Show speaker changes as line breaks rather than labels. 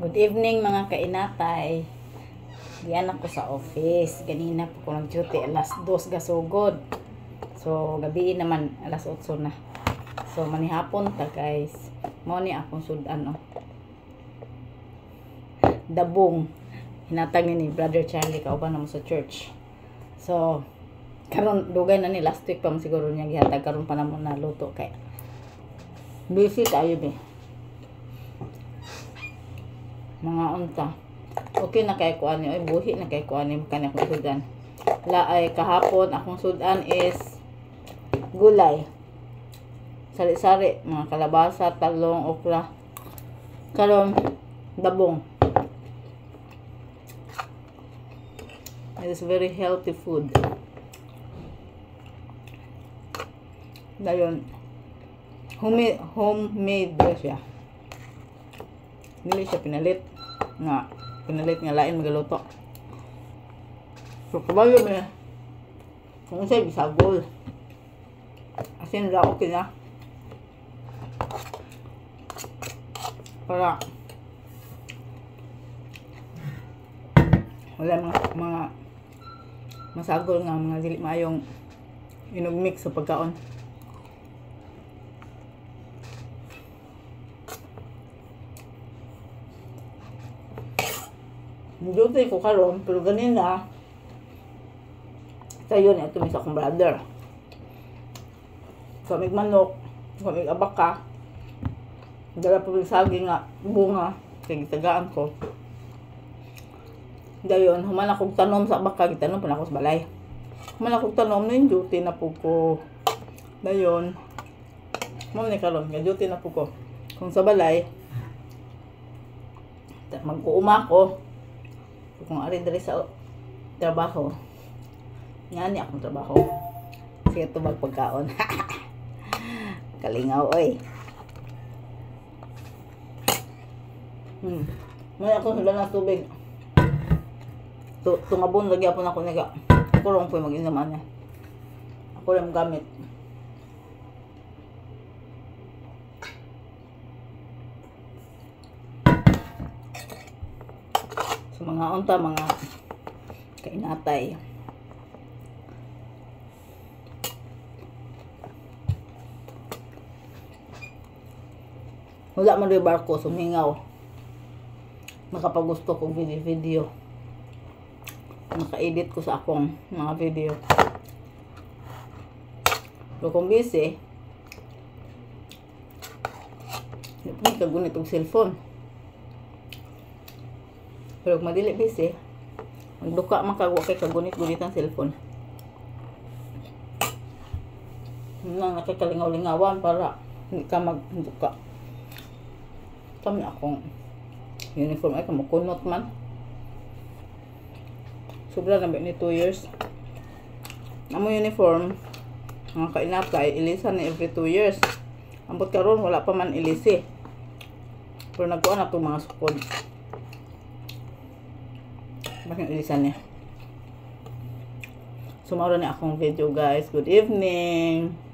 Good evening mga kainatay. Diyan ako sa office. Ganina po ko nag-duty alas 2 gasugod. So gabi naman alas 8 na. So manihapon ta guys. Mao ni akong sudan oh. Dabong. Hinatag ni Brother Charlie kauban namo sa church. So karon dugay na ni last week pa siguro niya gihatag karon pa namo na luto kay busy tayo be. Mga unta. Okay na kay kuan ni, buhi na kay kuan ni kanang sudan. La ay kahapon akong sudan is gulay. Sari-sari, mga kalabasa, talong, okra. Karon dabong. It is very healthy food. Dayon homemade siya. Dili siya pinalit nga lain magaluto. So kabayo me kung say bisagol. Asin ra okay na. Para wala mga masagol nga mga dili maayong inugmix sa pagkaon. Duty ko karon pero ganina sayo ni ato sa akong brother. Sa mig manok, sa mig abaka. Dala pa saging nga bunga kay gitagaan ko. Dayon human akong tanom sa abaka, gitanom pa na ako sa balay. Human akong tanom nin duty na po ko. Dayon mo ni karon nga duty na po ko. Kung sa balay mag-uuma ko. Kung ari diri sa trabaho ngani akong trabaho sige to magpagkaon. Kalingaw oy. May ako hila na tubig tungabon lagi ako na ko naga ako lang po mag-inaman niya ako lang gamit. Mga unta, mga kainatay. Wala man rin barko, sumingaw. Makapagusto kong video. Maka-edit ko sa akong mga video. Pero kung busy, hindi kagunit og cellphone. Pero kung madili busy, magduka man kag wa kay kagunit-gunit ang cellphone. Nang nakakalingaw-lingawan para hindi ka magduka. Kami akong uniform ay kamukunot man. Sobra na ba ni 2 years. Amo uniform, mga kainatay, ilisan ni every 2 years. Ambot karon wala pa man ilisi. Pero nagkuha na itong mga sukod. Bakit ilisan niya? Sumara na akong video guys. Good evening.